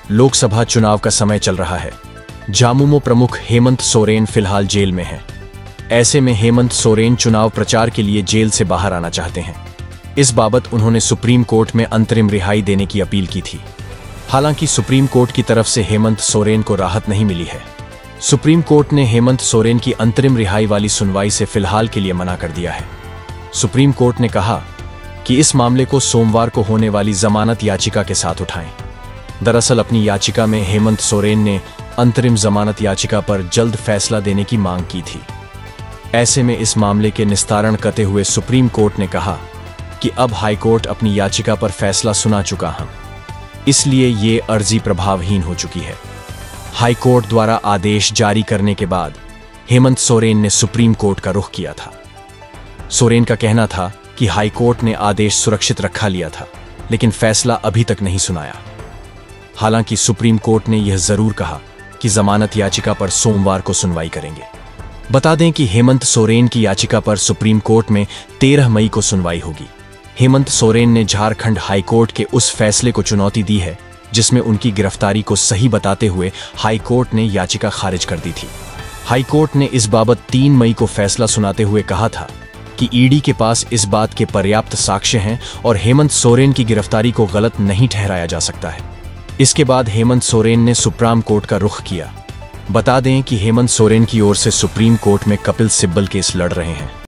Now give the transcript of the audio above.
लोकसभा चुनाव का समय चल रहा है। झामुमो प्रमुख हेमंत सोरेन फिलहाल जेल में हैं। ऐसे में हेमंत सोरेन चुनाव प्रचार के लिए जेल से बाहर आना चाहते हैं। इस बाबत उन्होंने सुप्रीम कोर्ट में अंतरिम रिहाई देने की अपील की थी। हालांकि सुप्रीम कोर्ट की तरफ से हेमंत सोरेन को राहत नहीं मिली है। सुप्रीम कोर्ट ने हेमंत सोरेन की अंतरिम रिहाई वाली सुनवाई से फिलहाल के लिए मना कर दिया है। सुप्रीम कोर्ट ने कहा कि इस मामले को सोमवार को होने वाली जमानत याचिका के साथ उठाएं। दरअसल अपनी याचिका में हेमंत सोरेन ने अंतरिम जमानत याचिका पर जल्द फैसला देने की मांग की थी। ऐसे में इस मामले के निस्तारण करते हुए सुप्रीम कोर्ट ने कहा कि अब हाईकोर्ट अपनी याचिका पर फैसला सुना चुका है, इसलिए ये अर्जी प्रभावहीन हो चुकी है। हाईकोर्ट द्वारा आदेश जारी करने के बाद हेमंत सोरेन ने सुप्रीम कोर्ट का रुख किया था। सोरेन का कहना था कि हाईकोर्ट ने आदेश सुरक्षित रखा लिया था, लेकिन फैसला अभी तक नहीं सुनाया। हालांकि सुप्रीम कोर्ट ने यह जरूर कहा कि जमानत याचिका पर सोमवार को सुनवाई करेंगे। बता दें कि हेमंत सोरेन की याचिका पर सुप्रीम कोर्ट में 13 मई को सुनवाई होगी। हेमंत सोरेन ने झारखंड हाईकोर्ट के उस फैसले को चुनौती दी है जिसमें उनकी गिरफ्तारी को सही बताते हुए हाईकोर्ट ने याचिका खारिज कर दी थी। हाईकोर्ट ने इस बाबत 3 मई को फैसला सुनाते हुए कहा था कि ईडी के पास इस बात के पर्याप्त साक्ष्य हैं और हेमंत सोरेन की गिरफ्तारी को गलत नहीं ठहराया जा सकता है। इसके बाद हेमंत सोरेन ने सुप्रीम कोर्ट का रुख किया। बता दें कि हेमंत सोरेन की ओर से सुप्रीम कोर्ट में कपिल सिब्बल केस लड़ रहे हैं।